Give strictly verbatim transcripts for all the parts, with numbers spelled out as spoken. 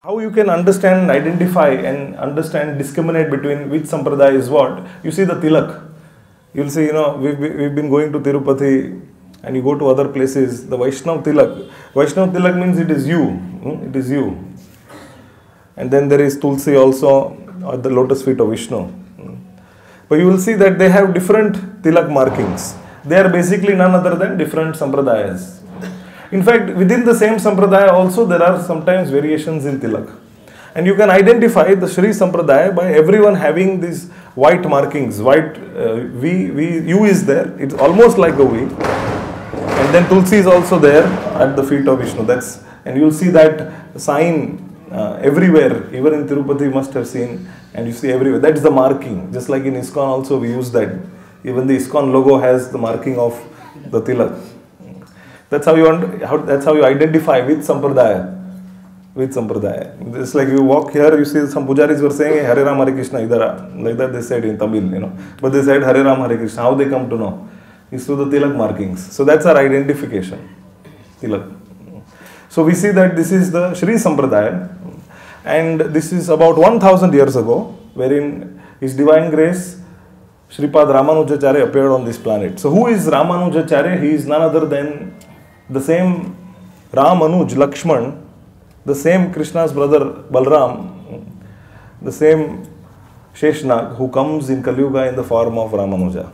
How you can understand and identify and understand, discriminate between which sampradaya is what? You see the tilak. You'll see, you know, we've, we've been going to Tirupati and you go to other places, the Vaishnav tilak. Vaishnav tilak means it is you. Hmm? It is you. And then there is Tulsi also at the lotus feet of Vishnu. Hmm? But you will see that they have different tilak markings. They are basically none other than different sampradayas. In fact, within the same sampradaya also there are sometimes variations in tilak. And you can identify the Sri Sampradaya by everyone having these white markings. White uh, V, V, U is there. It's almost like a V. And then Tulsi is also there at the feet of Vishnu. That's, and you'll see that sign uh, everywhere. Even in Tirupati you must have seen. And you see everywhere. That's the marking. Just like in ISKCON also we use that. Even the ISKCON logo has the marking of the tilak. That's how you how, that's how you identify which sampradaya. Which sampradaya. It's like you walk here, you see some pujaris were saying, hey, Hare Ram, Hare Krishna, idara. Like that they said in Tamil, you know. But they said Hare Ram, Hare Krishna. How they come to know? It's through the tilak markings. So that's our identification. Tilak. So we see that this is the Sri Sampradaya. And this is about one thousand years ago, wherein His Divine Grace, Sripad Ramanujacharya appeared on this planet. So who is Ramanujacharya? He is none other than the same Ramanuj, Laxman, the same Krishna's brother Balram, the same Sheshnag who comes in Kali Yuga in the form of Ramanuja.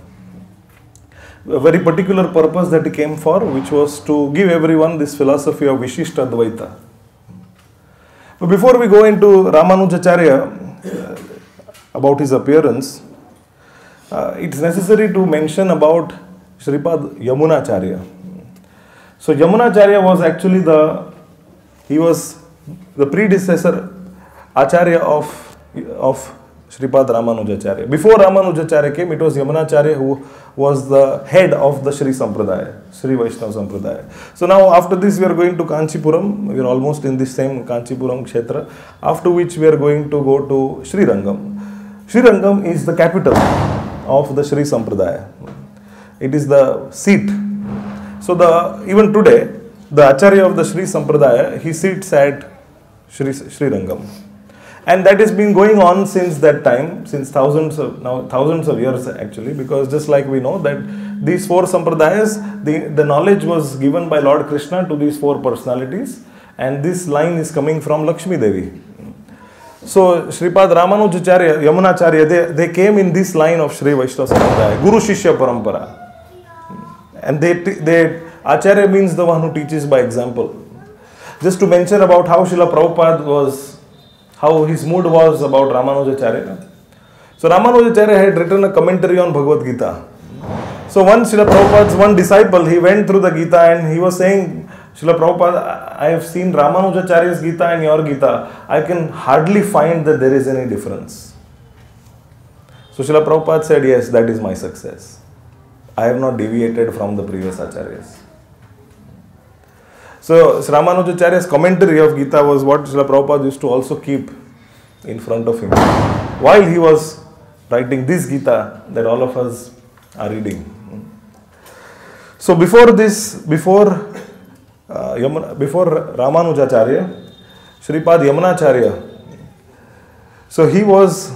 A very particular purpose that he came for, which was to give everyone this philosophy of Vishishta Advaita. But before we go into Ramanujacharya, uh, about his appearance, uh, it's necessary to mention about Sripad Yamunacarya. So Yamunacarya was actually the, he was the predecessor Acharya of, of Sripad Ramanujacharya. Before Ramanujacharya came, it was Yamunacarya who was the head of the Sri Sampradaya, Sri Vaishnava Sampradaya. So now after this we are going to Kanchipuram, we are almost in this same Kanchipuram Kshetra, after which we are going to go to Sri Rangam. Sri Rangam is the capital of the Sri Sampradaya. It is the seat. So the even today, the Acharya of the Sri Sampradaya, he sits at Sri, Sri Rangam. And that has been going on since that time, since thousands of, now thousands of years actually, because just like we know that these four Sampradayas, the, the knowledge was given by Lord Krishna to these four personalities, and this line is coming from Lakshmi Devi. So Sripad Ramanujacharya, Yamunacharya, they, they came in this line of Sri Vaishnava Sampradaya, Guru Shishya Parampara. And they, they, Acharya means the one who teaches by example. Just to mention about how Srila Prabhupada was, how his mood was about Ramanujacharya. So Ramanujacharya had written a commentary on Bhagavad Gita. So once Srila Prabhupada's one disciple, he went through the Gita and he was saying, Srila Prabhupada, I have seen Ramanujacharya's Gita and your Gita. I can hardly find that there is any difference. So Srila Prabhupada said, yes, that is my success. I have not deviated from the previous acharyas. So Ramanujacharya's commentary of Gita was what Srila Prabhupada used to also keep in front of him while he was writing this Gita that all of us are reading. So before this, before uh, Yamuna, before Ramanujacharya, Sripad Yamunacharya, so he was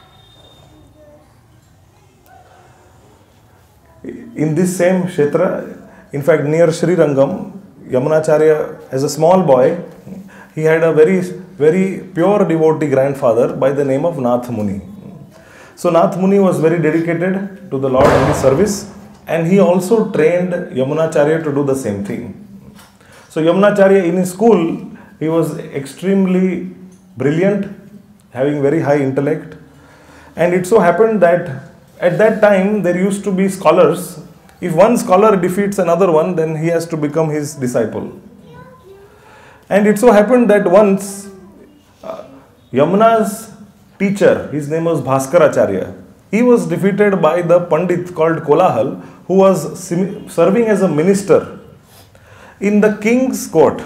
in this same Kshetra, in fact near Sri Rangam. Yamunacharya, as a small boy, he had a very, very pure devotee grandfather by the name of Nath Muni. So Nath Muni was very dedicated to the Lord and his service, and he also trained Yamunacharya to do the same thing. So Yamunacharya in his school, he was extremely brilliant, having very high intellect, and it so happened that at that time there used to be scholars. If one scholar defeats another one, then he has to become his disciple. And it so happened that once uh, Yamuna's teacher, his name was Bhaskaracharya, he was defeated by the Pandit called Kolahal, who was serving as a minister in the king's court.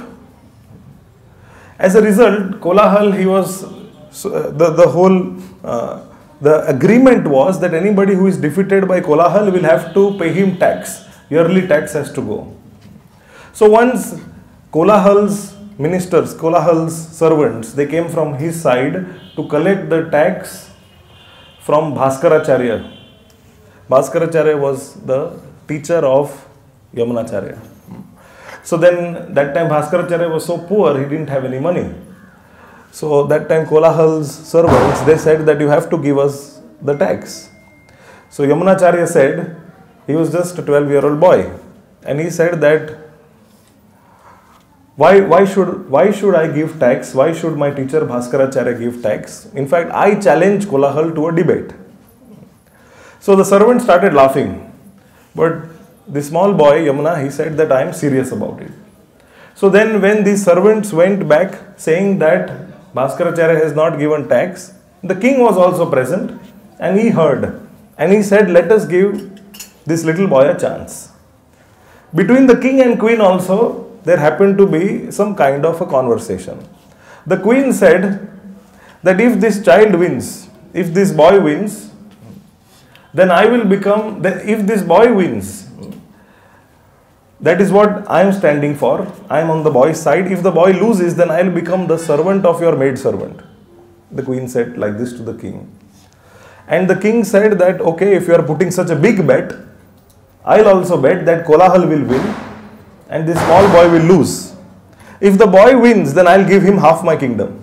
As a result, Kolahal, he was, uh, the, the whole uh, The agreement was that anybody who is defeated by Kolahal will have to pay him tax. Yearly tax has to go. So once Kolahal's ministers, Kolahal's servants, they came from his side to collect the tax from Bhaskaracharya. Bhaskaracharya was the teacher of Yamunacarya. So then that time Bhaskaracharya was so poor, he didn't have any money. So that time Kolahal's servants, they said that you have to give us the tax. So Yamunacharya said, he was just a twelve year old boy, and he said that why, why, should, why should I give tax? Why should my teacher Bhaskaracharya give tax? In fact, I challenge Kolahal to a debate. So the servant started laughing, but the small boy Yamuna, he said that I am serious about it. So then when these servants went back saying that Bhaskaracharya has not given tax, the king was also present and he heard, and he said, let us give this little boy a chance. Between the king and queen also there happened to be some kind of a conversation. The queen said that if this child wins, if this boy wins, then I will become, if this boy wins, that is what I am standing for. I am on the boy's side. If the boy loses, then I will become the servant of your maid servant. The queen said like this to the king. And the king said that, okay, if you are putting such a big bet, I will also bet that Kolahal will win and this small boy will lose. If the boy wins, then I will give him half my kingdom.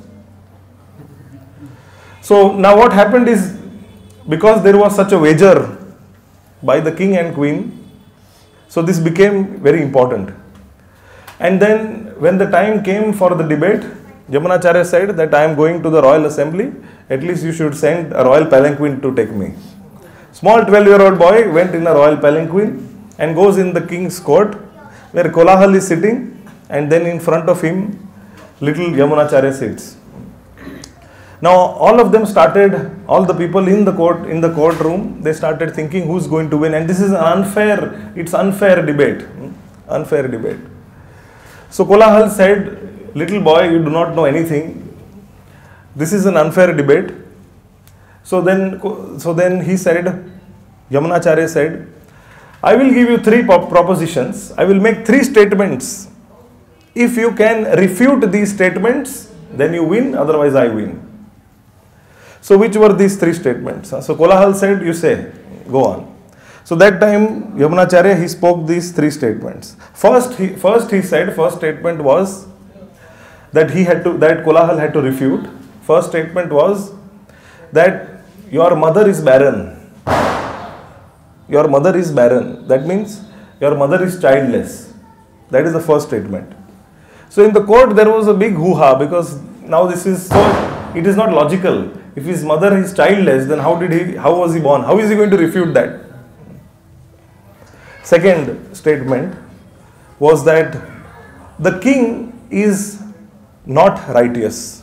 So now what happened is, because there was such a wager by the king and queen, so this became very important. And then when the time came for the debate, Yamunacharya said that I am going to the royal assembly, at least you should send a royal palanquin to take me. Small twelve year old boy went in a royal palanquin and goes in the king's court where Kolahal is sitting, and then in front of him little Yamunacharya sits. Now all of them started, all the people in the court, in the courtroom, they started thinking who's going to win, and this is an unfair, it's unfair debate, unfair debate. So Kolahal said, little boy, you do not know anything, this is an unfair debate. So then, so then he said, Yamunacharya said, I will give you three propositions, I will make three statements. If you can refute these statements, then you win, otherwise I win. So which were these three statements? So Kolahal said, you say, go on. So that time Yamunacharya, he spoke these three statements. First he, first he said, first statement was that he had to, that Kolahal had to refute. First statement was that your mother is barren. Your mother is barren. That means your mother is childless. That is the first statement. So in the court there was a big hoo-ha, because now this is so, it is not logical. If his mother is childless, then how did he, how was he born? How is he going to refute that? Second statement was that the king is not righteous.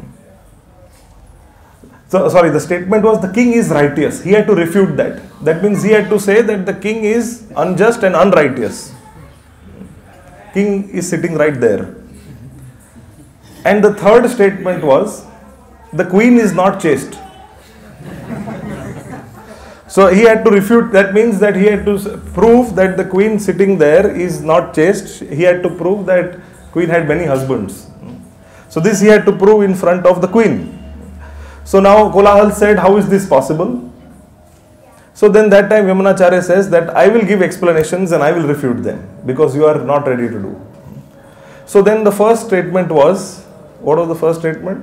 So, sorry, the statement was the king is righteous. He had to refute that. That means he had to say that the king is unjust and unrighteous. King is sitting right there. And the third statement was the queen is not chaste. So he had to refute, that means that he had to prove that the queen sitting there is not chaste. He had to prove that queen had many husbands. So this he had to prove in front of the queen. So now Kolahal said, how is this possible? So then that time Yamunacharya says that I will give explanations and I will refute them because you are not ready to do. So then the first statement was, what was the first statement?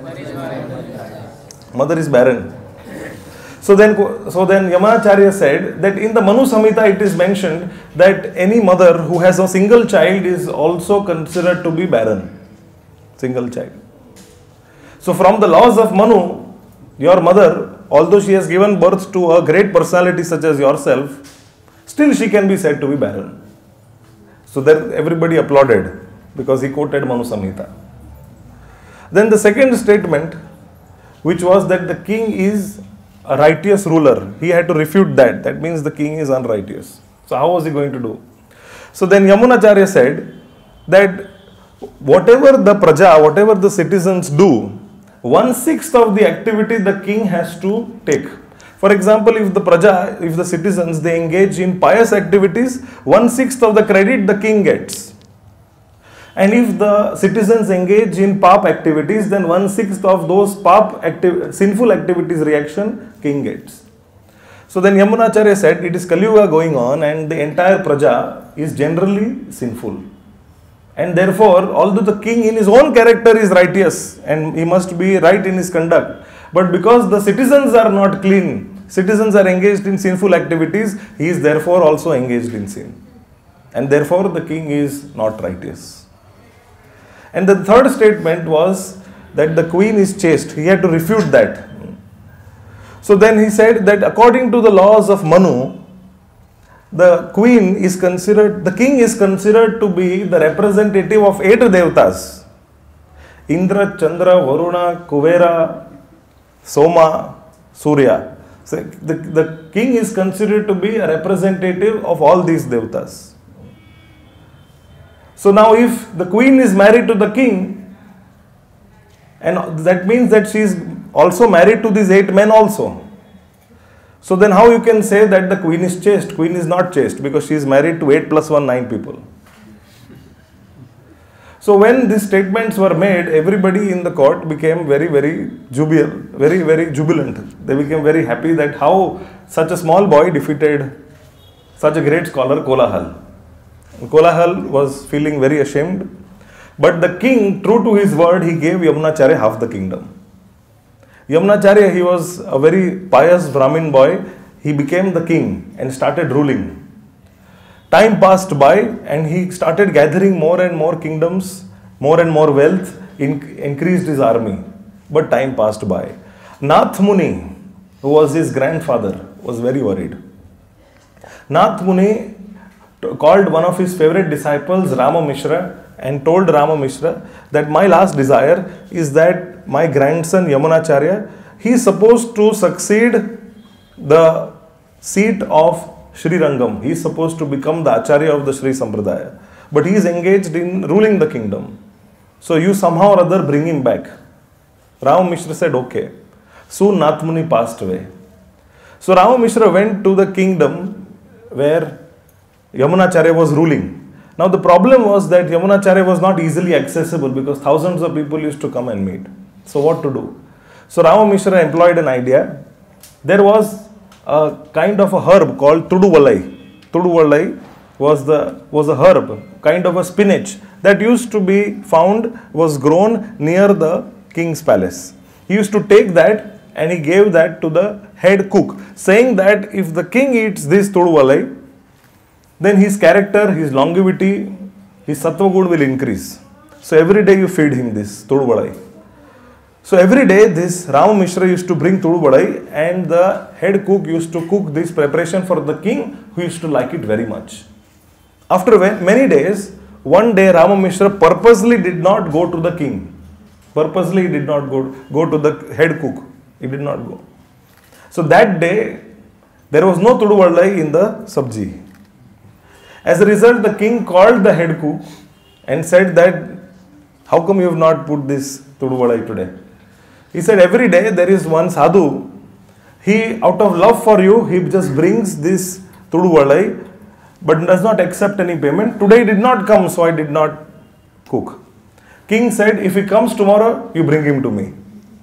Mother is barren. So then, so then Yamunacharya said that in the Manu Samhita it is mentioned that any mother who has a single child is also considered to be barren. Single child. So from the laws of Manu, your mother, although she has given birth to a great personality such as yourself, still she can be said to be barren. So then everybody applauded because he quoted Manu Samhita. Then the second statement, which was that the king is a righteous ruler, he had to refute that. That means the king is unrighteous. So how was he going to do? So then Yamunacharya said that whatever the praja, whatever the citizens do, one-sixth of the activity the king has to take. For example, if the praja, if the citizens, they engage in pious activities, one-sixth of the credit the king gets. And if the citizens engage in pap activities, then one sixth of those pap acti- sinful activities reaction king gets. So then Yamunacharya said, it is Kali Yuga going on and the entire praja is generally sinful. And therefore, although the king in his own character is righteous and he must be right in his conduct, but because the citizens are not clean, citizens are engaged in sinful activities, he is therefore also engaged in sin. And therefore, the king is not righteous. And the third statement was that the queen is chaste. He had to refute that. So then he said that according to the laws of Manu, the queen is considered, the king is considered to be the representative of eight devatas. Indra, Chandra, Varuna, Kuvera, Soma, Surya. So the, the king is considered to be a representative of all these devatas. So now if the queen is married to the king, and that means that she is also married to these eight men also. So then how you can say that the queen is chaste? Queen is not chaste because she is married to eight plus one, nine people. So when these statements were made, everybody in the court became very, very jubilant, very, very jubilant. They became very happy that how such a small boy defeated such a great scholar, Kolahal. Kolahal was feeling very ashamed, but the king, true to his word, he gave Yamunacharya half the kingdom. Yamunacharya, he was a very pious Brahmin boy. He became the king and started ruling. Time passed by and he started gathering more and more kingdoms, more and more wealth, in, increased his army. But time passed by. Nath Muni, who was his grandfather, was very worried. Nath Muni called one of his favorite disciples, Rama Mishra, and told Rama Mishra that my last desire is that my grandson Yamunacharya, he is supposed to succeed the seat of Sri Rangam. He is supposed to become the Acharya of the Sri Sampradaya. But he is engaged in ruling the kingdom. So you somehow or other bring him back. Rama Mishra said, okay. Soon Nath Muni passed away. So Rama Mishra went to the kingdom where Yamunacharya was ruling. Now the problem was that Yamunacharya was not easily accessible because thousands of people used to come and meet. So what to do? So Rama Mishra employed an idea. There was a kind of a herb called Tuduvalai. Tuduvalai was the was a herb, kind of a spinach that used to be found, was grown near the king's palace. He used to take that and he gave that to the head cook, saying that if the king eats this Tuduvalai, then his character, his longevity, his sattva good will increase. So every day you feed him this Tuduvalai. So every day this Rama Mishra used to bring Tuduvalai and the head cook used to cook this preparation for the king, who used to like it very much. After many days, one day Rama Mishra purposely did not go to the king. Purposely he did not go, go to the head cook. He did not go. So that day, there was no Tuduvalai in the sabji. As a result, the king called the head cook and said that, how come you have not put this Tuduvalai today? He said, every day there is one sadhu. He, out of love for you, he just brings this Tuduvalai, but does not accept any payment. Today he did not come, so I did not cook. King said, if he comes tomorrow, you bring him to me.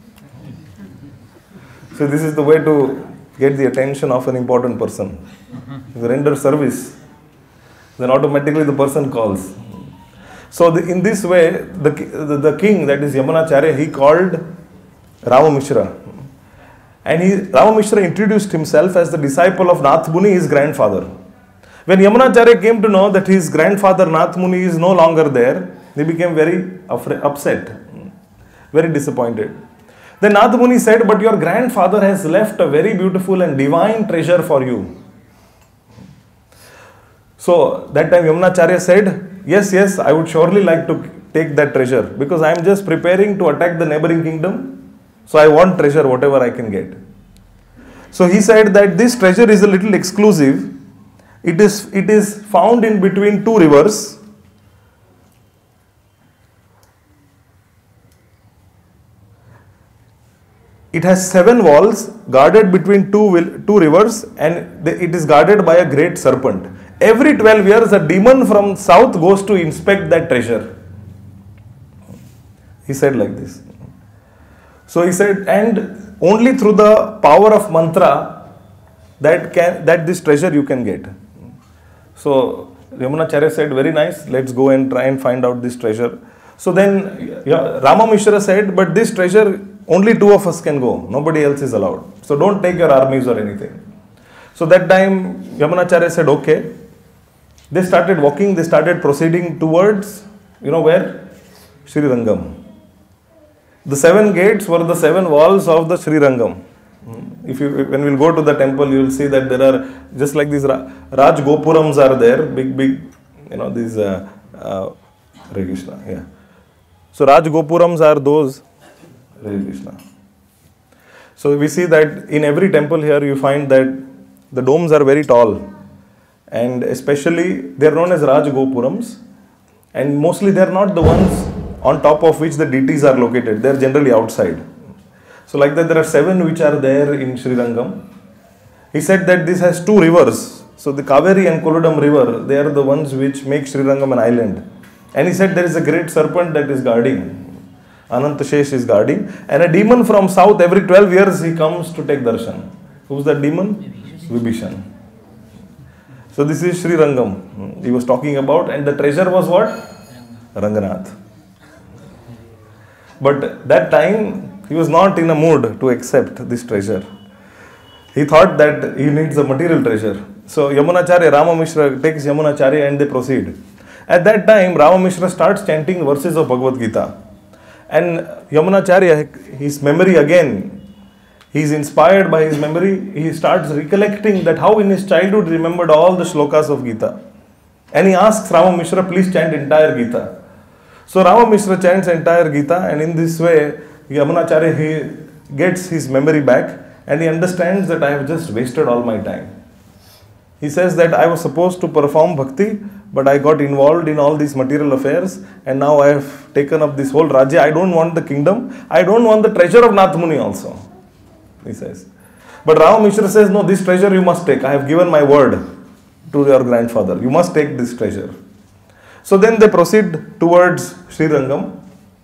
So this is the way to get the attention of an important person. If you render service, then automatically the person calls. So the, in this way, the, the, the king, that is Yamunacharya, he called Rama Mishra. And he, Rama Mishra introduced himself as the disciple of Nath Muni, his grandfather. When Yamunacharya came to know that his grandfather Nath Muni is no longer there, he became very upset, very disappointed. Then Nath Muni said, but your grandfather has left a very beautiful and divine treasure for you. So that time Yamunacharya said, yes, yes, I would surely like to take that treasure because I am just preparing to attack the neighboring kingdom. So I want treasure, whatever I can get. So he said that this treasure is a little exclusive. It is, it is found in between two rivers. It has seven walls guarded between two, two rivers, and it is guarded by a great serpent. Every twelve years, a demon from south goes to inspect that treasure. He said like this. So he said, and only through the power of mantra that can that this treasure you can get. So Yamunacarya said, very nice, let's go and try and find out this treasure. So then yeah, Ramamishra said, but this treasure only two of us can go, nobody else is allowed. So don't take your armies or anything. So that time Yamunacharya said, okay. They started walking, they started proceeding towards, you know where? Sri Rangam. The seven gates were the seven walls of the Sri Rangam. If you, when we'll go to the temple, you will see that there are, just like these Raj Gopurams are there, big, big, you know, these, uh, uh, Hare Krishna, yeah. So Raj Gopurams are those, Hare Krishna. So we see that in every temple here you find that the domes are very tall, and especially they are known as Raj Gopurams, and mostly they are not the ones on top of which the deities are located, they are generally outside. So like that there are seven which are there in Sri Rangam. He said that this has two rivers, so the Kaveri and Kolodam river, they are the ones which make Sri Rangam an island. And he said there is a great serpent that is guarding, Anantashesh is guarding, and a demon from south every twelve years he comes to take darshan. Who's that demon? Vibhishan. So this is Sri Rangam he was talking about, and the treasure was what? Ranganath. But that time he was not in a mood to accept this treasure. He thought that he needs a material treasure. So Yamunacharya, Ramamishra takes Yamunacharya and they proceed. At that time Ramamishra starts chanting verses of Bhagavad Gita. And Yamunacharya, his memory again, he is inspired by his memory. He starts recollecting that how in his childhood he remembered all the shlokas of Gita. And he asks Ramamishra, please chant entire Gita. So Ramamishra chants entire Gita, and in this way Yamunacharya, he gets his memory back and he understands that I have just wasted all my time. He says that I was supposed to perform bhakti, but I got involved in all these material affairs, and now I have taken up this whole Rajya. I don't want the kingdom. I don't want the treasure of Nath Muni also, he says. But Ramamishra says, no, this treasure you must take. I have given my word to your grandfather. You must take this treasure. So then they proceed towards Sri Rangam,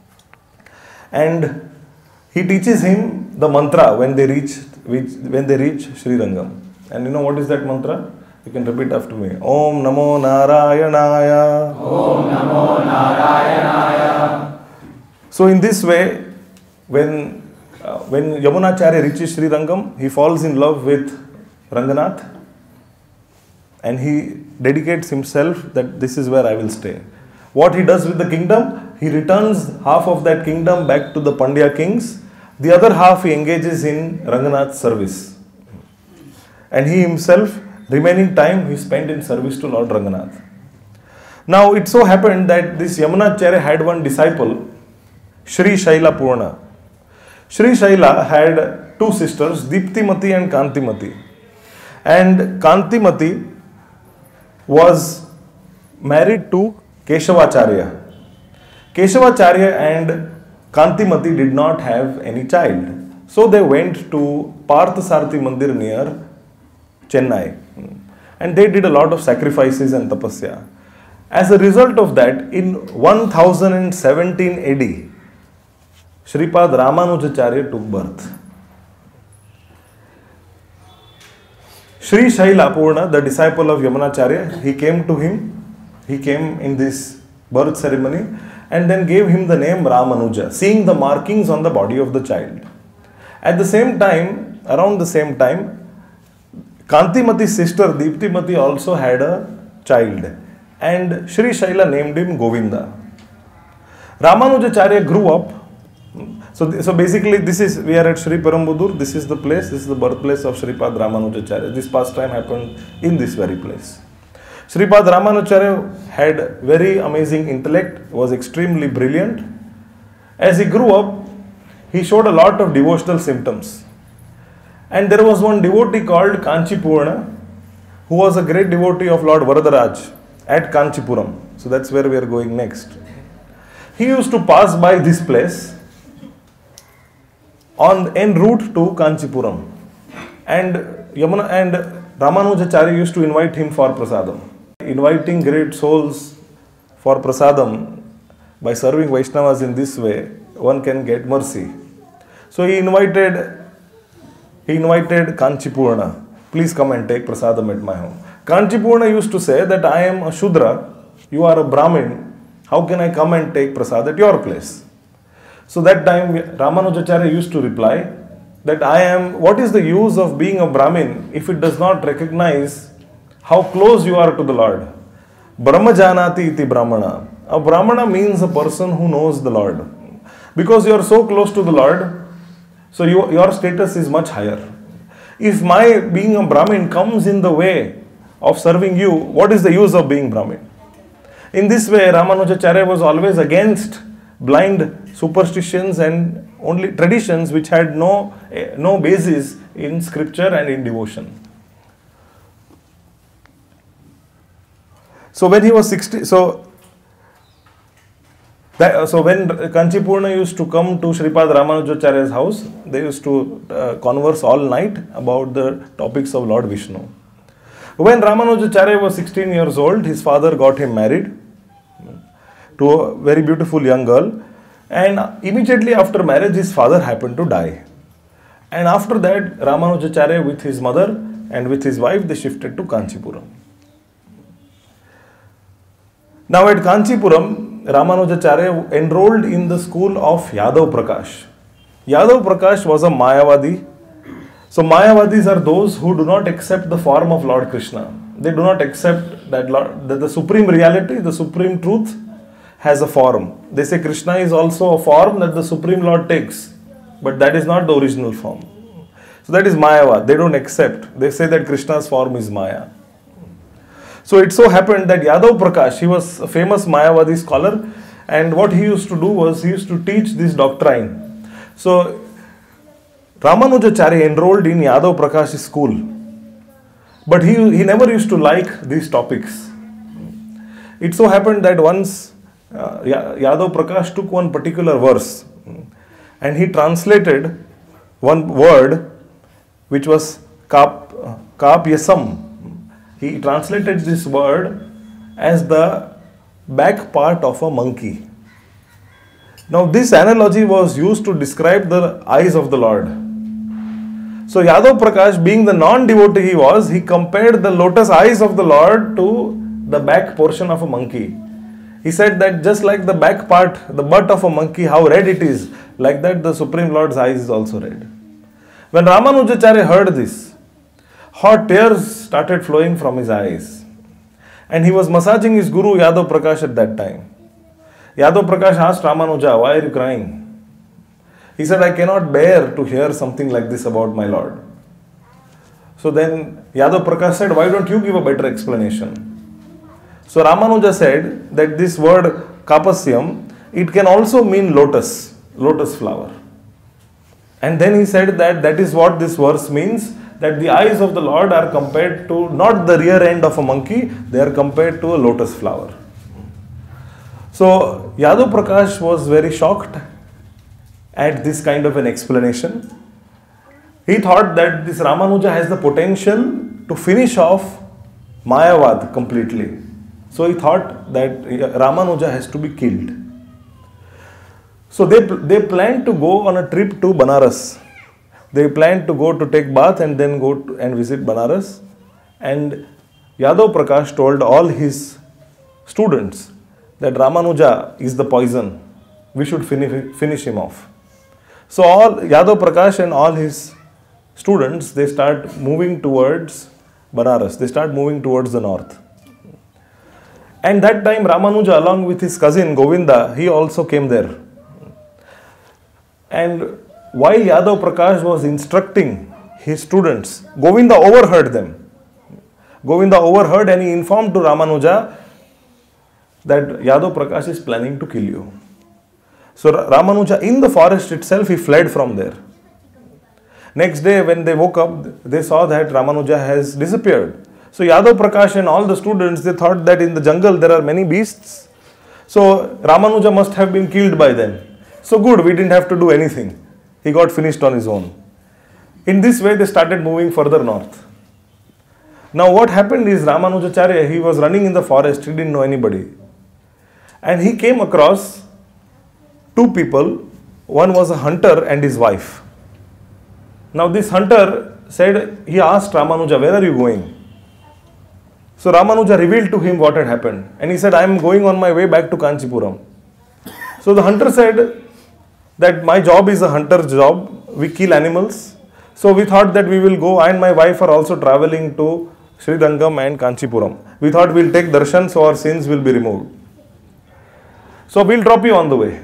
and he teaches him the mantra when they reach when they reach Sri Rangam. And you know what is that mantra? You can repeat after me. Om Namo Narayanaya. Om Namo Narayanaya. So in this way, when uh, when Yamunacharya reaches Sri Rangam, he falls in love with Ranganath, and he dedicates himself that this is where I will stay. What he does with the kingdom, he returns half of that kingdom back to the Pandya kings. The other half he engages in Ranganath's service. And he himself, remaining time, he spent in service to Lord Ranganath. Now it so happened that this Yamunacharya had one disciple, Sri Sailapurna. Sri Saila had two sisters, Diptimati and Kantimati. And Kantimati was married to Kesavacarya. Kesavacarya and Kantimati did not have any child. So they went to Parthasarthi Mandir near Chennai. And they did a lot of sacrifices and tapasya. As a result of that, in one thousand seventeen A D, Sripad Ramanujacharya took birth. Sri Sailapurna, the disciple of Yamunacharya, he came to him, he came in this birth ceremony and then gave him the name Ramanuja, seeing the markings on the body of the child. At the same time, around the same time, Kantimati's sister Diptimati also had a child, and Sri Saila named him Govinda. Ramanujacarya grew up. So, so basically this is, we are at Sriperumpudur, this is the place, this is the birthplace of Sripad Ramanujacarya. This pastime happened in this very place. Sripad Ramanujacarya had very amazing intellect, was extremely brilliant. As he grew up, he showed a lot of devotional symptoms. And there was one devotee called Kanchipurna, who was a great devotee of Lord Varadaraj at Kanchipuram. So that's where we are going next. He used to pass by this place on en route to Kanchipuram, and Yamuna and Ramanujacharya used to invite him for prasadam. Inviting great souls for prasadam, by serving Vaishnavas in this way, one can get mercy. So he invited, he invited Kanchipurna, please come and take prasadam at my home. Kanchipurna used to say that I am a Shudra, you are a Brahmin, how can I come and take prasad at your place? So that time Ramanujacharya used to reply that I am, what is the use of being a Brahmin if it does not recognize how close you are to the Lord? Brahmajanati iti brahmana. A brahmana means a person who knows the Lord. Because you are so close to the Lord, so you, your status is much higher. If my being a Brahmin comes in the way of serving you, what is the use of being Brahmin? In this way, Ramanujacharya was always against blind superstitions and only traditions which had no, no basis in scripture and in devotion. So when he was sixty, so that, so when Kanchipurna used to come to Sripad Ramanujacharya's house, they used to uh, converse all night about the topics of Lord Vishnu. When Ramanujacharya was sixteen years old, his father got him married to a very beautiful young girl, and immediately after marriage his father happened to die. And after that, Ramanujacharya with his mother and with his wife, they shifted to Kanchipuram. Now at Kanchipuram, Ramanujacharya enrolled in the school of Yadav Prakash. Yadav Prakash was a Mayavadi. So Mayavadis are those who do not accept the form of Lord Krishna. They do not accept that, Lord, that the supreme reality, the supreme truth has a form. They say Krishna is also a form that the Supreme Lord takes, but that is not the original form. So that is Mayavad. They don't accept. They say that Krishna's form is Maya. So it so happened that Yadav Prakash, he was a famous Mayavadi scholar, and what he used to do was he used to teach this doctrine. So Ramanujacharya enrolled in Yadav Prakash's school, but he, he never used to like these topics. It so happened that once uh, Yadav Prakash took one particular verse and he translated one word which was kap, kapyasam. He translated this word as the back part of a monkey. Now this analogy was used to describe the eyes of the Lord. So Yadav Prakash, being the non-devotee he was, he compared the lotus eyes of the Lord to the back portion of a monkey. He said that just like the back part, the butt of a monkey, how red it is, like that the Supreme Lord's eyes is also red. When Ramanujacharya heard this, hot tears started flowing from his eyes. And he was massaging his guru Yadav Prakash at that time. Yadav Prakash asked Ramanuja, why are you crying? He said, I cannot bear to hear something like this about my Lord. So then Yadav Prakash said, why don't you give a better explanation? So Ramanuja said that this word kapasyam, it can also mean lotus, lotus flower. And then he said that that is what this verse means, that the eyes of the Lord are compared to not the rear end of a monkey, they are compared to a lotus flower. So Yadav Prakash was very shocked at this kind of an explanation. He thought that this Ramanuja has the potential to finish off Mayavad completely. So he thought that Ramanuja has to be killed. So they, they planned to go on a trip to Banaras. They planned to go to take bath and then go to, and visit Banaras. And Yadav Prakash told all his students that Ramanuja is the poison. We should finish, finish him off. So all Yadav Prakash and all his students, they start moving towards Banaras. They start moving towards the north. And that time Ramanuja, along with his cousin Govinda, he also came there. And while Yadav Prakash was instructing his students, Govinda overheard them. Govinda overheard and he informed to Ramanuja that Yadav Prakash is planning to kill you. So Ramanuja, in the forest itself, he fled from there. Next day when they woke up, they saw that Ramanuja has disappeared. So Yadav Prakash and all the students, they thought that in the jungle there are many beasts. So Ramanuja must have been killed by them. So good, we didn't have to do anything. He got finished on his own. In this way, they started moving further north. Now what happened is Ramanujacharya, he was running in the forest, he didn't know anybody. And he came across two people. One was a hunter and his wife. Now this hunter said, he asked Ramanuja, where are you going? So Ramanuja revealed to him what had happened. And he said, I am going on my way back to Kanchipuram. So the hunter said that my job is a hunter's job. We kill animals. So we thought that we will go, I and my wife are also traveling to Sri Rangam and Kanchipuram. We thought we'll take darshan so our sins will be removed. So we'll drop you on the way.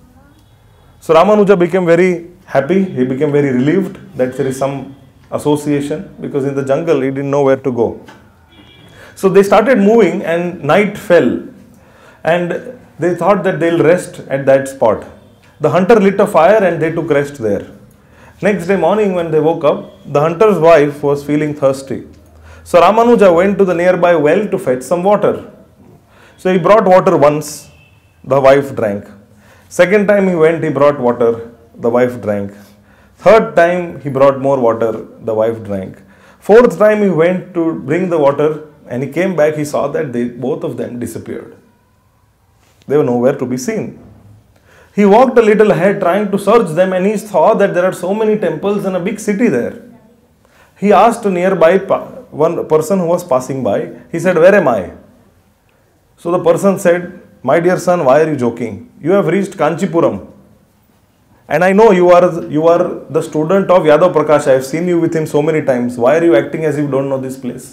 So Ramanuja became very happy. He became very relieved that there is some association, because in the jungle he didn't know where to go. So they started moving and night fell. And they thought that they'll rest at that spot. The hunter lit a fire and they took rest there. Next day morning when they woke up, the hunter's wife was feeling thirsty. So Ramanuja went to the nearby well to fetch some water. So he brought water once, the wife drank. Second time he went, he brought water, the wife drank. Third time he brought more water, the wife drank. Fourth time he went to bring the water and he came back, he saw that they, both of them disappeared. They were nowhere to be seen. He walked a little ahead trying to search them, and he saw that there are so many temples and a big city there. He asked a nearby one person who was passing by, he said, where am I? So the person said, my dear son, why are you joking? You have reached Kanchipuram. And I know you are, you are the student of Yadav Prakash. I have seen you with him so many times. Why are you acting as if you don't know this place?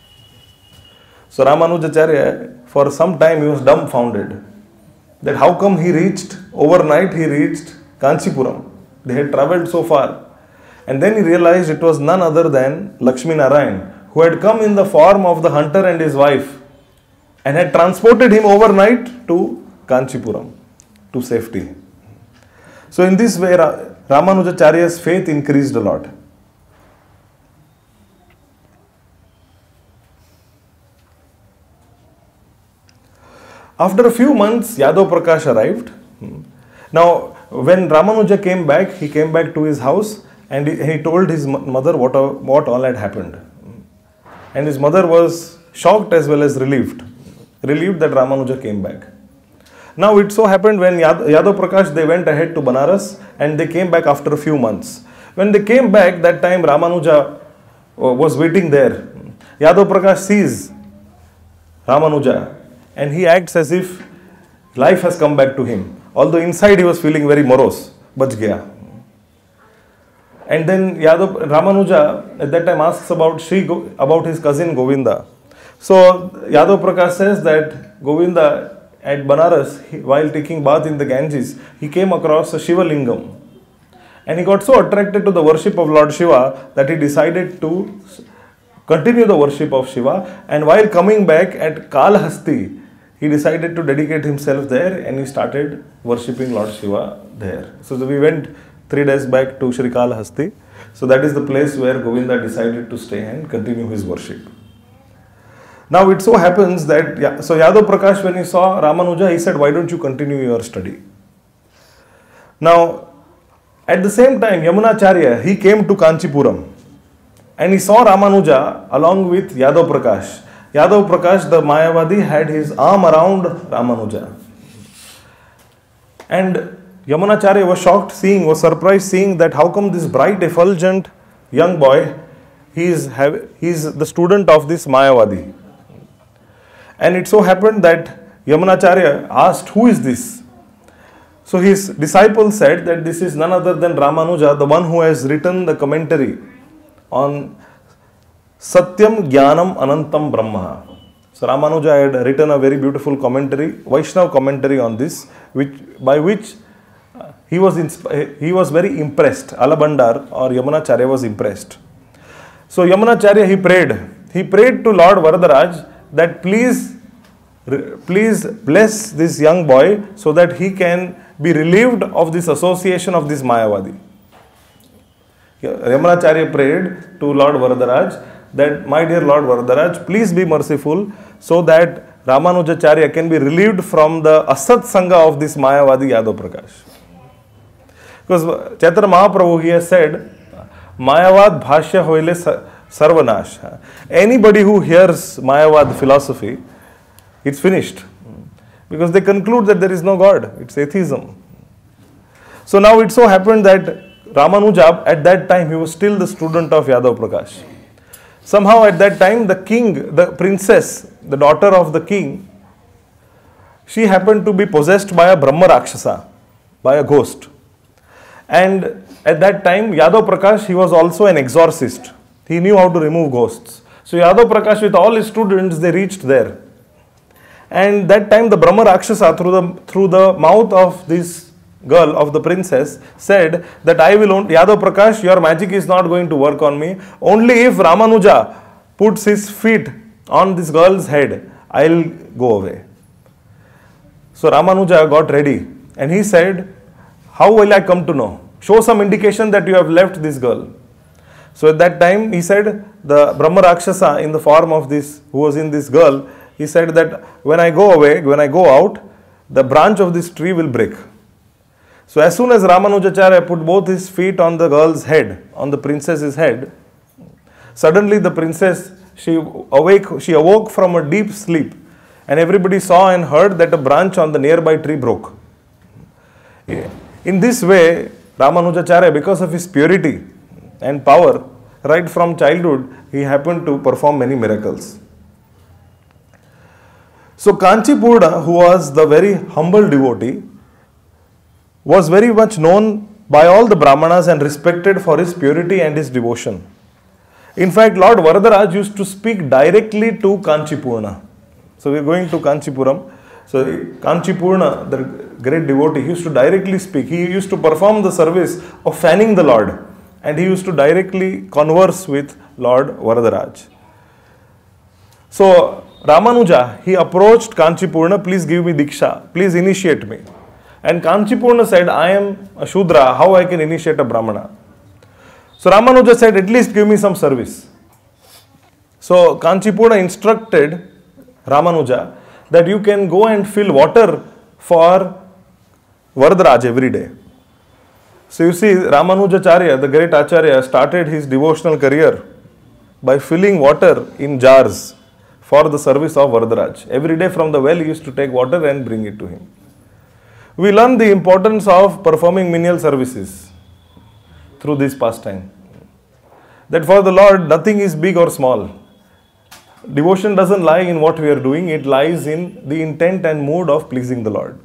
So Ramanujacarya, for some time he was dumbfounded. That how come he reached, overnight he reached Kanchipuram. They had travelled so far. And then he realized it was none other than Laxman, who had come in the form of the hunter and his wife and had transported him overnight to Kanchipuram, to safety. So in this way, Ramanujacarya's faith increased a lot. After a few months, Yadav Prakash arrived. Now, when Ramanuja came back, he came back to his house and he, he told his mother what, what all had happened. And his mother was shocked as well as relieved. Relieved that Ramanuja came back. Now, it so happened when Yad, Yadav Prakash, they went ahead to Banaras and they came back after a few months. When they came back, that time Ramanuja was waiting there. Yadav Prakash sees Ramanuja and he acts as if life has come back to him. Although inside he was feeling very morose. Bach gaya. And then Yadav, Ramanuja at that time asks about Shri, about his cousin Govinda. So Yadav Prakash says that Govinda at Banaras, he, while taking bath in the Ganges, he came across a Shiva Lingam. And he got so attracted to the worship of Lord Shiva that he decided to continue the worship of Shiva. And while coming back at Kalahasti, he decided to dedicate himself there and he started worshipping Lord Shiva there. So we went three days back to Sri Kalahasti. So that is the place where Govinda decided to stay and continue his worship. Now it so happens that, so Yadav Prakash, when he saw Ramanuja, he said, why don't you continue your study? Now, at the same time, Yamunacarya, he came to Kanchipuram and he saw Ramanuja along with Yadav Prakash. Yadav Prakash, the Mayavadi, had his arm around Ramanuja. And Yamunacharya was shocked seeing, was surprised seeing that how come this bright, effulgent young boy, he is, have, he is the student of this Mayavadi. And it so happened that Yamunacharya asked, who is this? So his disciple said that this is none other than Ramanuja, the one who has written the commentary on Satyam Jnanam Anantam Brahma. So Ramanuja had written a very beautiful commentary, Vaishnava commentary on this, which by which uh, he was he was very impressed. Alabandar or Yamunacharya was impressed. So Yamunacharya, he prayed. He prayed to Lord Varadaraj that please, please bless this young boy so that he can be relieved of this association of this Mayavadi. Yamunacharya prayed to Lord Varadaraj that, my dear Lord Varadaraj, please be merciful so that Ramanujacharya can be relieved from the Asat Sangha of this Mayavadi Yadav Prakash. Because Chaitanya Mahaprabhu, he has said, Mayavad Bhashya Hoile Sarvanash. Anybody who hears Mayavad philosophy, it's finished. Because they conclude that there is no God. It's atheism. So now it so happened that Ramanuja, at that time, he was still the student of Yadav Prakash. Somehow at that time, the king, the princess, the daughter of the king, she happened to be possessed by a Brahma Rakshasa, by a ghost. And at that time, Yadav Prakash, he was also an exorcist. He knew how to remove ghosts. So Yadav Prakash with all his students, they reached there. And that time the Brahma Rakshasa, through the, through the mouth of this girl, of the princess, said that I will, only, Yadav Prakash, your magic is not going to work on me. Only if Ramanuja puts his feet on this girl's head, I'll go away. So Ramanuja got ready and he said, how will I come to know? Show some indication that you have left this girl. So at that time he said, the Brahma Rakshasa in the form of this, who was in this girl, he said that when I go away, when I go out, the branch of this tree will break. So as soon as Ramanujacharya put both his feet on the girl's head, on the princess's head, suddenly the princess, she awake, she awoke from a deep sleep, and everybody saw and heard that a branch on the nearby tree broke. In this way, Ramanujacharya, because of his purity and power, right from childhood, he happened to perform many miracles. So Kanchipurna, who was the very humble devotee, was very much known by all the brahmanas and respected for his purity and his devotion. In fact, Lord Varadaraj used to speak directly to Kanchipurna. So we are going to Kanchipuram. So Kanchipurna, the great devotee, he used to directly speak. He used to perform the service of fanning the Lord. And he used to directly converse with Lord Varadaraj. So Ramanuja, he approached Kanchipurna, please give me Diksha, please initiate me. And Kanchipurna said, I am a Shudra, how I can initiate a Brahmana? So Ramanuja said, at least give me some service. So Kanchipurna instructed Ramanuja that you can go and fill water for Varadaraj every day. So you see, Ramanujacharya, the great Acharya, started his devotional career by filling water in jars for the service of Varadaraj. Every day from the well, he used to take water and bring it to him. We learn the importance of performing menial services through this pastime. That for the Lord, nothing is big or small. Devotion doesn't lie in what we are doing, it lies in the intent and mood of pleasing the Lord.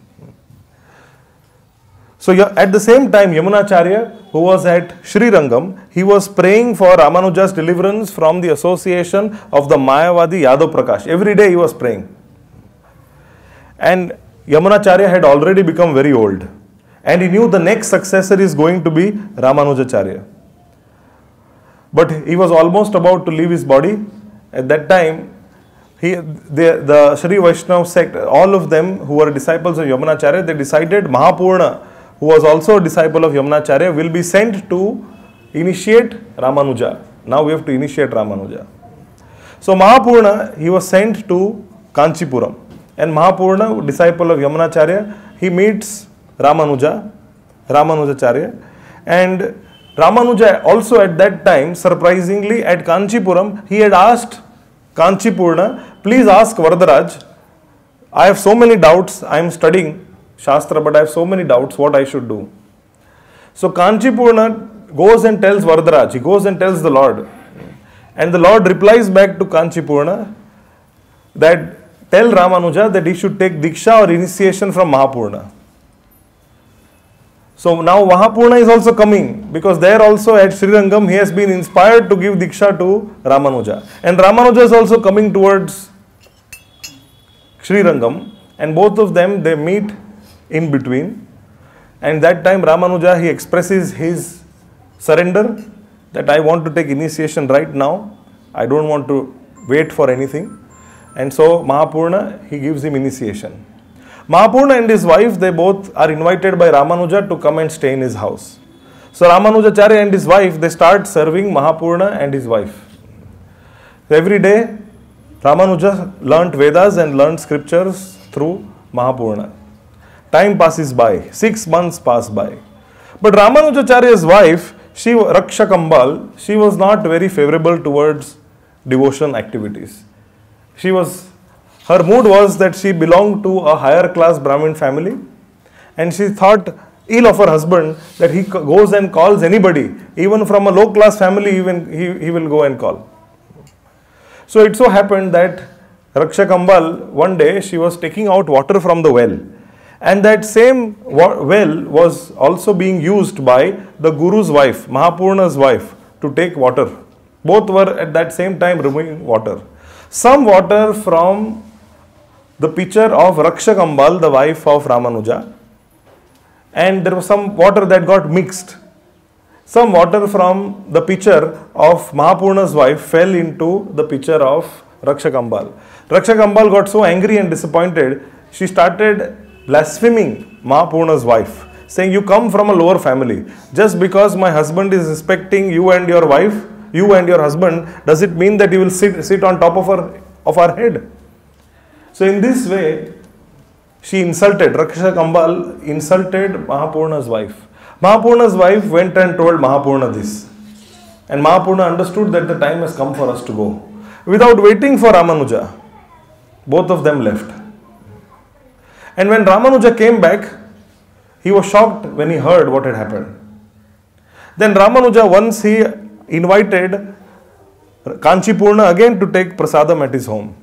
So at the same time, Yamunacarya, who was at Sri Rangam, he was praying for Ramanuja's deliverance from the association of the Mayavadi Yadav Prakash. Every day he was praying. And Yamunacharya had already become very old. And he knew the next successor is going to be Ramanujacharya. But he was almost about to leave his body. At that time, he, the, the Sri Vaishnava sect, all of them who were disciples of Yamunacharya, they decided Mahapurna, who was also a disciple of Yamunacharya, will be sent to initiate Ramanuja. Now we have to initiate Ramanuja. So Mahapurna, he was sent to Kanchipuram. And Mahapurna, disciple of Yamunacharya, he meets Ramanuja, Ramanujacharya. And Ramanuja also at that time, surprisingly, at Kanchipuram, he had asked Kanchipurna, please ask Varadaraj, I have so many doubts, I am studying Shastra, but I have so many doubts what I should do. So Kanchipurna goes and tells Varadaraj, he goes and tells the Lord. And the Lord replies back to Kanchipurna that tell Ramanuja that he should take Diksha or initiation from Mahapurna. So now Mahapurna is also coming, because there also at Sri Rangam he has been inspired to give Diksha to Ramanuja. And Ramanuja is also coming towards Sri Rangam, and both of them they meet in between. And that time Ramanuja, he expresses his surrender that I want to take initiation right now. I don't want to wait for anything. And so Mahapurna, he gives him initiation. Mahapurna and his wife, they both are invited by Ramanuja to come and stay in his house. So Ramanujacharya and his wife, they start serving Mahapurna and his wife. Every day, Ramanuja learnt Vedas and learnt scriptures through Mahapurna. Time passes by, six months pass by. But Ramanujacharya's wife, she, Raksha Kambal, she was not very favorable towards devotion activities. She was, her mood was that she belonged to a higher class Brahmin family, and she thought ill of her husband that he goes and calls anybody, even from a low class family, even he, he will go and call. So it so happened that Rakshakambal, one day she was taking out water from the well, and that same well was also being used by the Guru's wife, Mahapurna's wife, to take water. Both were at that same time removing water. Some water from the pitcher of Rakshakambal, the wife of Ramanuja, and there was some water that got mixed. Some water from the pitcher of Mahapurna's wife fell into the pitcher of Rakshakambal. Rakshakambal got so angry and disappointed, she started blaspheming Mahapurna's wife, saying, you come from a lower family. Just because my husband is respecting you and your wife, you and your husband, does it mean that you will sit, sit on top of our, of our head? So in this way, she insulted, Rakshakambal insulted Mahapurna's wife. Mahapurna's wife went and told Mahapurna this. And Mahapurna understood that the time has come for us to go. Without waiting for Ramanuja, both of them left. And when Ramanuja came back, he was shocked when he heard what had happened. Then Ramanuja, once he invited Kanchipurna again to take prasadam at his home.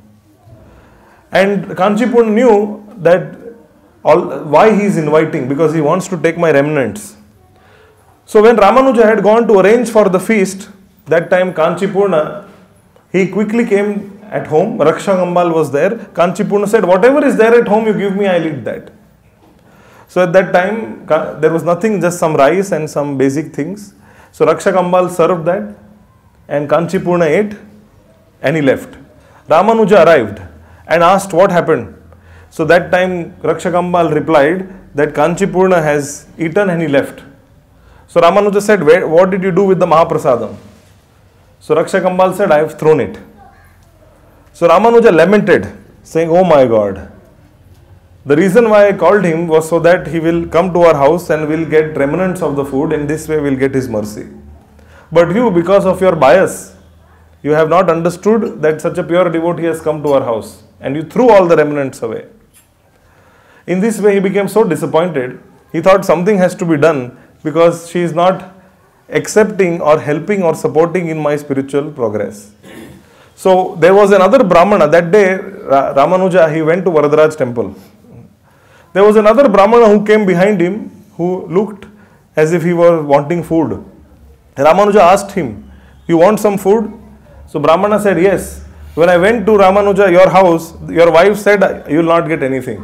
And Kanchipurna knew that all, why he is inviting, because he wants to take my remnants. So when Ramanuja had gone to arrange for the feast, that time Kanchipurna, he quickly came at home. Rakshakambal was there. Kanchipurna said, whatever is there at home, you give me, I'll eat that. So at that time, there was nothing, just some rice and some basic things. So Rakshakambal served that, and Kanchipurna ate, and he left. Ramanuja arrived and asked what happened. So that time Rakshakambal replied that Kanchipurna has eaten and he left. So Ramanuja said, what did you do with the Mahaprasadam? So Rakshakambal said, I have thrown it. So Ramanuja lamented, saying, oh my God, the reason why I called him was so that he will come to our house and will get remnants of the food, and this way we'll get his mercy. But you, because of your bias, you have not understood that such a pure devotee has come to our house, and you threw all the remnants away. In this way he became so disappointed, he thought something has to be done because she is not accepting or helping or supporting in my spiritual progress. So there was another brahmana, that day Ramanuja, he went to Varadaraj temple. There was another brahmana who came behind him, who looked as if he were wanting food. Ramanuja asked him, you want some food? So brahmana said, yes. When I went to Ramanuja, your house, your wife said, you will not get anything.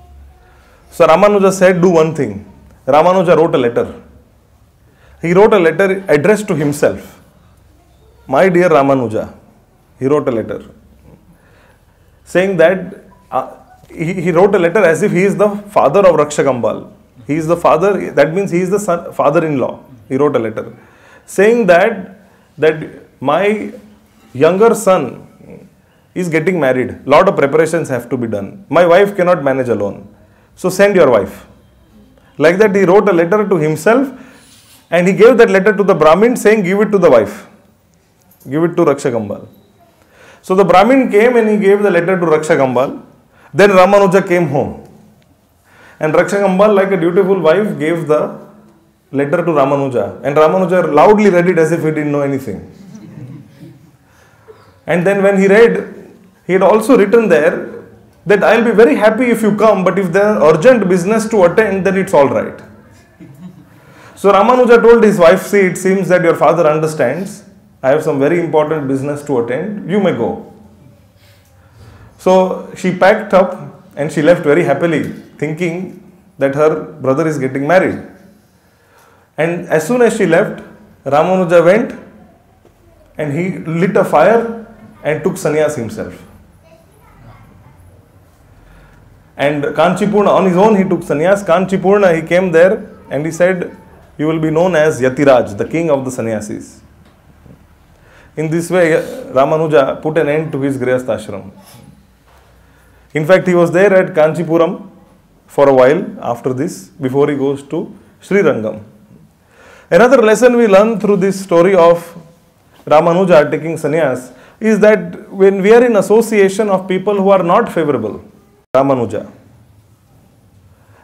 So Ramanuja said, do one thing. Ramanuja wrote a letter. He wrote a letter addressed to himself. My dear Ramanuja, he wrote a letter saying that uh, he, he wrote a letter as if he is the father of Rakshakambal. He is the father, that means he is the son, father-in-law. He wrote a letter saying that, that my younger son is getting married. Lot of preparations have to be done. My wife cannot manage alone. So send your wife. Like that he wrote a letter to himself, and he gave that letter to the Brahmin saying, give it to the wife. Give it to Rakshakambal. So the Brahmin came and he gave the letter to Rakshakambal. Then Ramanuja came home. And Rakshakambal, like a dutiful wife, gave the letter to Ramanuja. And Ramanuja loudly read it as if he didn't know anything. And then when he read, he had also written there that I'll be very happy if you come, but if there are urgent business to attend, then it's all right. So Ramanuja told his wife, see, it seems that your father understands. I have some very important business to attend. You may go. So she packed up and she left very happily, thinking that her brother is getting married. And as soon as she left, Ramanuja went and he lit a fire and took sannyas himself. And Kanchipurna, on his own he took sannyas. Kanchipurna, he came there and he said, you will be known as Yatiraj, the king of the sannyasis. In this way, Ramanuja put an end to his Grihastha ashram. In fact, he was there at Kanchipuram for a while after this, before he goes to Sri Rangam. Another lesson we learn through this story of Ramanuja taking sannyas is that when we are in association of people who are not favorable, Ramanuja,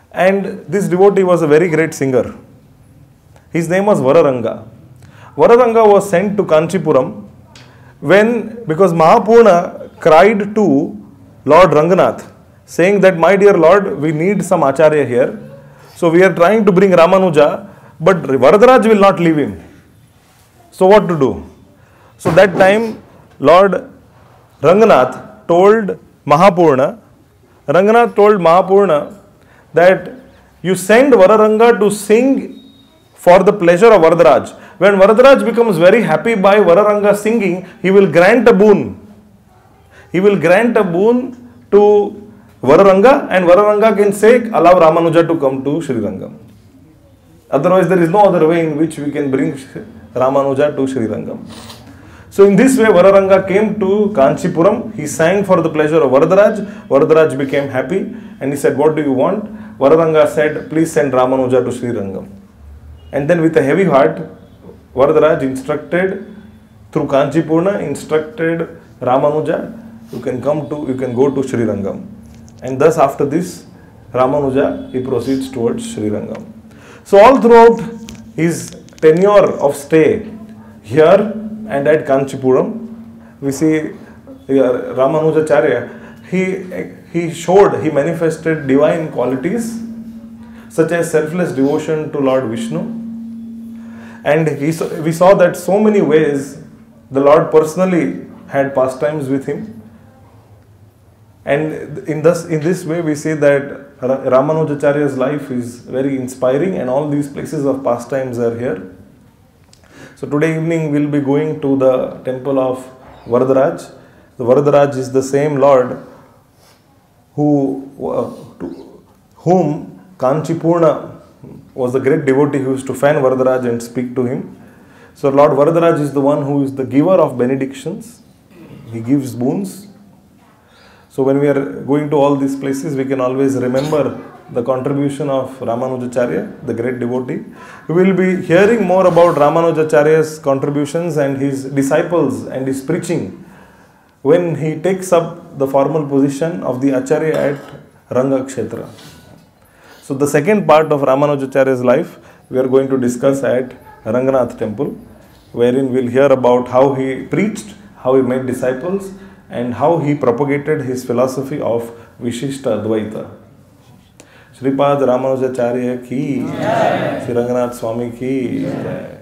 And this devotee was a very great singer. His name was Vararanga. Vararanga was sent to Kanchipuram when, because Mahapurna cried to Lord Ranganath, saying that, my dear Lord, we need some Acharya here. So we are trying to bring Ramanuja, but Varadaraj will not leave him. So what to do? So that time, Lord Ranganath told Mahapurna, Ranganath told Mahapurna that you send Vararanga to sing for the pleasure of Varadaraj. When Varadaraj becomes very happy by Vararanga singing, he will grant a boon. He will grant a boon to Vararanga, and Vararanga can say, allow Ramanuja to come to Sri Rangam. Otherwise, there is no other way in which we can bring Ramanuja to Sri Rangam. So in this way, Vararanga came to Kanchipuram. He sang for the pleasure of Varadaraj. Varadaraj became happy and he said, what do you want? Vararanga said, please send Ramanuja to Sri Rangam. And then with a heavy heart, Varadaraj instructed, through Kanchipurna, instructed Ramanuja, you can come to, you can go to Sri Rangam. And thus after this, Ramanuja, he proceeds towards Sri Rangam. So all throughout his tenure of stay here and at Kanchipuram, we see Ramanujacarya, he, he showed, he manifested divine qualities such as selfless devotion to Lord Vishnu. And he, we saw that so many ways the Lord personally had pastimes with him. And in this, in this way we see that Ramanujacharya's life is very inspiring and all these places of pastimes are here. So today evening we will be going to the temple of Varadaraj. The Varadaraj is the same Lord who, uh, to whom Kanchipurna was the great devotee who used to fan Varadaraj and speak to him. So Lord Varadaraj is the one who is the giver of benedictions. He gives boons. So when we are going to all these places, we can always remember the contribution of Ramanujacharya, the great devotee. We will be hearing more about Ramanujacharya's contributions and his disciples and his preaching when he takes up the formal position of the Acharya at Ranga Kshetra. So the second part of Ramanujacharya's life we are going to discuss at Ranganath temple, wherein we will hear about how he preached, how he made disciples, and how he propagated his philosophy of Vishishta Advaita. Sripad Ramanujacharya ki, Sri Ranganath Swami ki.